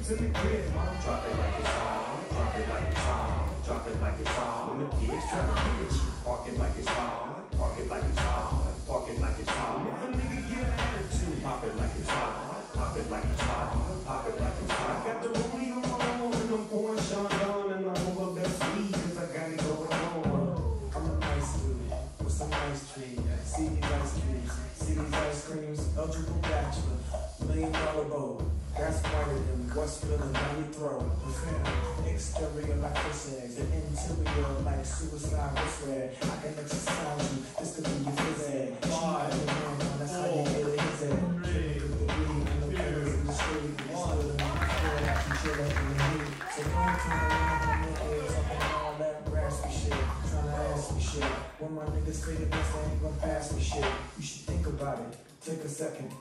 in the crib, mom. Drop it like it's on, drop it like it's on, drop it like it's on. When the kids try to get you, park it like it's on, park it like it's on, park it like it's on. If a nigga get an attitude, pop it like it's on, pop it like it's on, pop it like it's on. I got the rollie on my own and I'm pouring Sean on and I'm over best weed 'cause I got it going on. I'm a nice dude with some nice trees. See these ice creams, see these ice creams. Eligible bachelor, $1 million boat. That's whiter than what's spilling down your throat. Exterior like fish eggs, and interior like suicide wrist red. I can exercise you, this could be your phys ed. That's how you get it, his head. The weed and the pills in the street. It's still in my floor, I can chill up in the heat. So don't turn around on your head, talking all that raspy shit. Tryna ask me shit. When my niggas say the best, they ain't gon' pass me shit. You should think about it, take a second.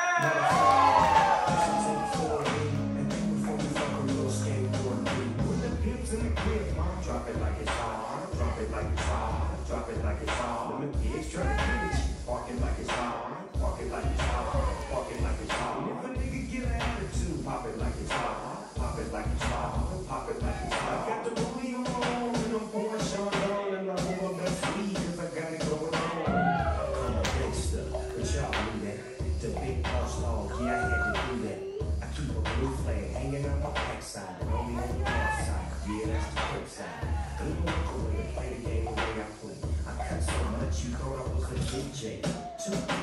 In the crib, mom. Drop it like it's on, drop it like it's on, drop it like it's on. When the kids try to get you, park it like it's on, park it like it's on, park it like it's on. If a nigga get an attitude, pop it like it's on, pop it like it's on, pop it like it's on. I got the rollie on my own and I'm pouring Sean on and I'm over best weed 'cause I got it going on. I'm a gangster, but y'all knew that. The big boss law, yeah, I had to do that. I keep a blue flag hanging on my backside and only on the outside. Yeah, that's the flip side. Ain't no other way to play the game the way I play. I cut so much you thought I was a DJ.